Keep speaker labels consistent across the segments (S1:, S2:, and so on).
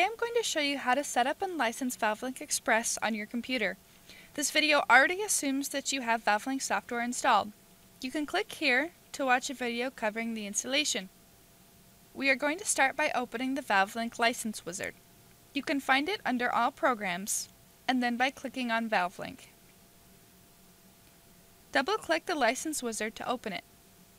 S1: I'm going to show you how to set up and license ValveLink Express on your computer. This video already assumes that you have ValveLink software installed. You can click here to watch a video covering the installation. We are going to start by opening the ValveLink License Wizard. You can find it under All Programs, and then by clicking on ValveLink. Double-click the License Wizard to open it.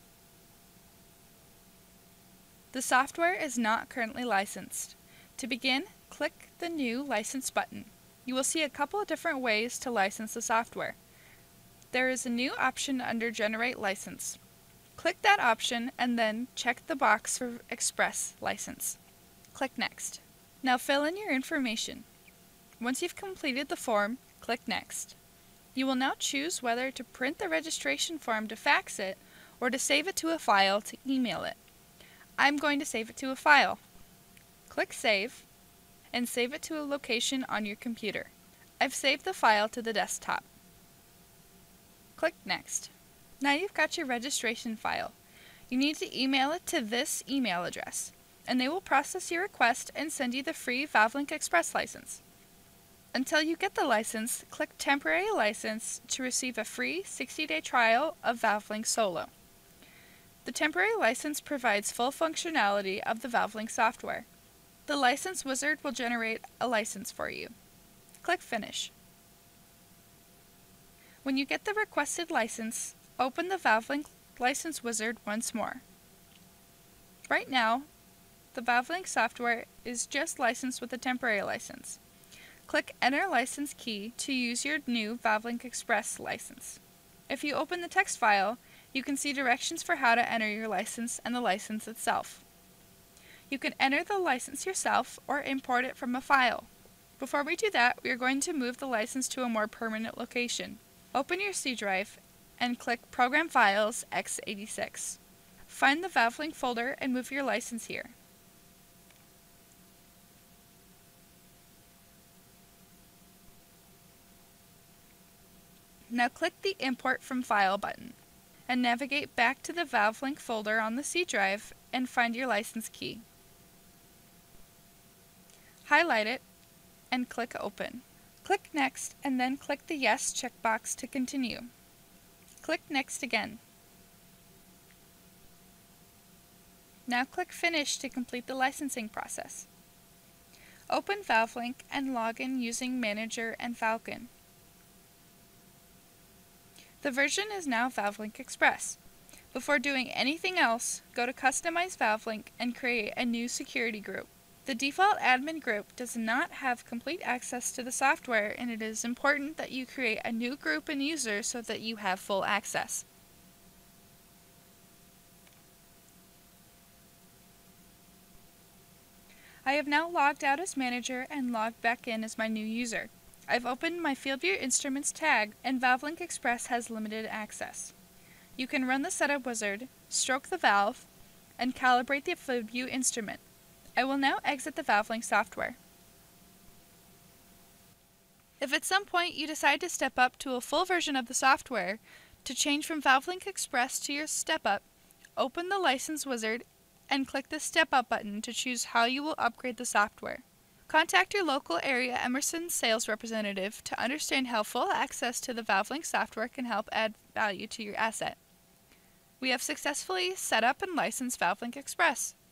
S1: The software is not currently licensed. To begin, click the New License button. You will see a couple of different ways to license the software. There is a new option under Generate License. Click that option and then check the box for Express License. Click Next. Now fill in your information. Once you've completed the form, click Next. You will now choose whether to print the registration form to fax it or to save it to a file to email it. I'm going to save it to a file. Click Save and save it to a location on your computer. I've saved the file to the desktop. Click Next. Now you've got your registration file. You need to email it to this email address, and they will process your request and send you the free ValveLink Express license. Until you get the license, click Temporary License to receive a free 60-day trial of ValveLink Solo. The temporary license provides full functionality of the ValveLink software. The License Wizard will generate a license for you. Click Finish. When you get the requested license, open the ValveLink License Wizard once more. Right now, the ValveLink software is just licensed with a temporary license. Click Enter License Key to use your new ValveLink Express license. If you open the text file, you can see directions for how to enter your license and the license itself. You can enter the license yourself or import it from a file. Before we do that, we are going to move the license to a more permanent location. Open your C drive and click Program Files x86. Find the ValveLink folder and move your license here. Now click the Import from File button and navigate back to the ValveLink folder on the C drive and find your license key. Highlight it and click Open. Click Next and then click the Yes checkbox to continue. Click Next again. Now click Finish to complete the licensing process. Open ValveLink and log in using Manager and Falcon. The version is now ValveLink Express. Before doing anything else, go to Customize ValveLink and create a new security group. The default admin group does not have complete access to the software, and it is important that you create a new group and user so that you have full access. I have now logged out as manager and logged back in as my new user. I've opened my FieldView Instruments tag, and ValveLink Express has limited access. You can run the Setup Wizard, stroke the valve, and calibrate the FieldView instrument. I will now exit the ValveLink software. If at some point you decide to step up to a full version of the software, to change from ValveLink Express to your Step Up, open the License Wizard and click the Step Up button to choose how you will upgrade the software. Contact your local area Emerson sales representative to understand how full access to the ValveLink software can help add value to your asset. We have successfully set up and licensed ValveLink Express.